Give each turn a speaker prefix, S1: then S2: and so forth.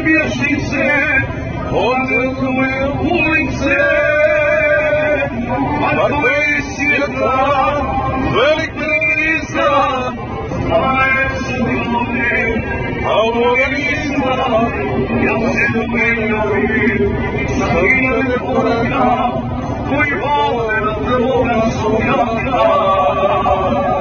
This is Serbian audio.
S1: pješnice, odletuje ulice, a koje svijeta, velik kriza, stane se ljudi, a ovoga nisma, ja se dobiljavim, sa hiljade poraka, koji vole na tvoga sojaka.